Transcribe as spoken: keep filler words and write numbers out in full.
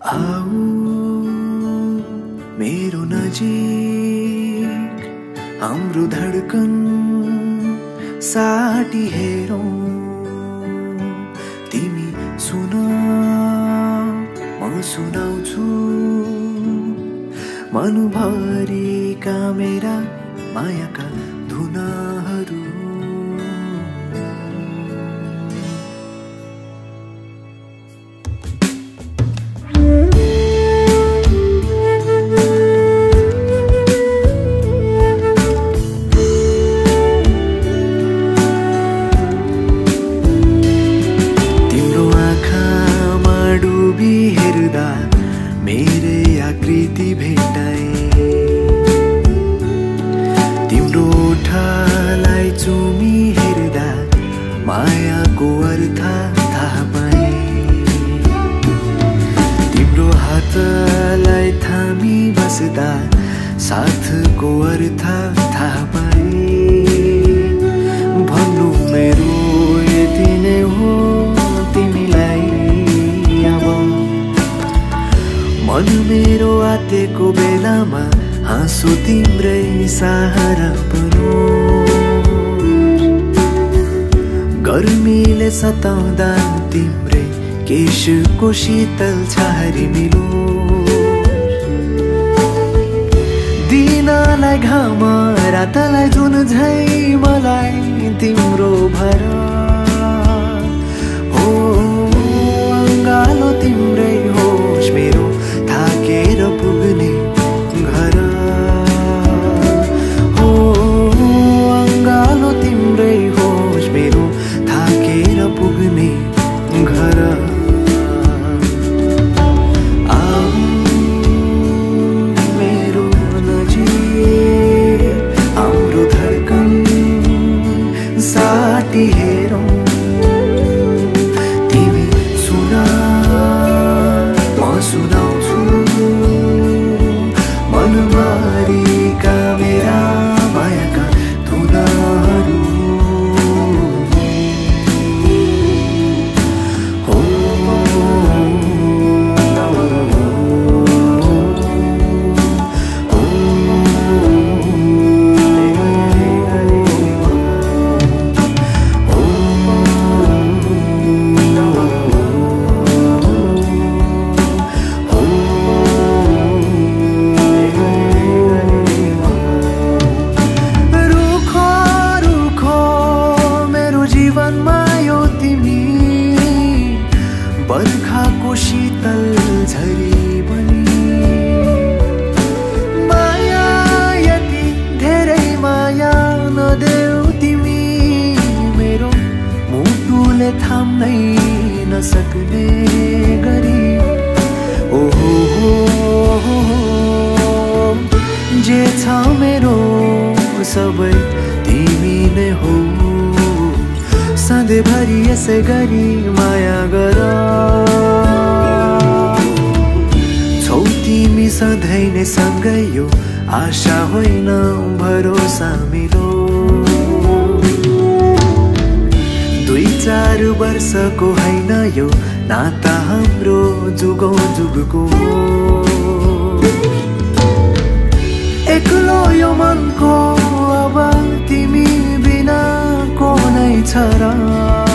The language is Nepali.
आऊ मेरो नजिक हाम्रो धडकन साटी हेरौं। तिमी सुन म सुनाउँछु मनभरिका मेरा मायाका धुनाहरू। हेर्दा मेरै आकृति भेटाए, तिम्रो ओठलाई चुमी हेर्दा मायाको अर्थ थाहा पाए, तिम्रो हातलाई थामी बस्दा साथको अर्थ थाहा पाए। भन्नु मेरो यति नै हो तिमीलाई, मन मेरो आतेको बेलामा हाँसो तिम्रै सहारा बनो। गर्मीले सताउँदा तिम्रै केशको शीतल छहारी मिलो। दिनलाई घाम रातलाई जुन झै मलाई तिम्रो भर हो। अङ्गालो तिम्रै होस् मेरो थाकेर पुग्ने घर हो। अङ्गालो तिम्रै होस् मेरो थाकेर पुग्ने घर। आऊ मेरो नजिक हाम्रो धडकन साटी हेरौं। तिमी सुन म सुनाउँछु मनभरिका मेरा मायाका धुनाहरू हो। बर्खाको शीतल झरी बनी माया यति धेरै माया नदेऊ तिमी मेरो मुटुले थाम्नै नसक्ने गरी। ओहो हो जे छ मेरो सबै तिमी नै हो। सधैँभरि यसै गरी माया गर, छौ तिमी सधैँ नै सँगै यो आशा होइन भरोसा मिलो। दुई चार वर्षको होइन यो नाता हाम्रो जुगौँ जुगको। एक्लो यो मनको अब तिमी बिना को नै छ र।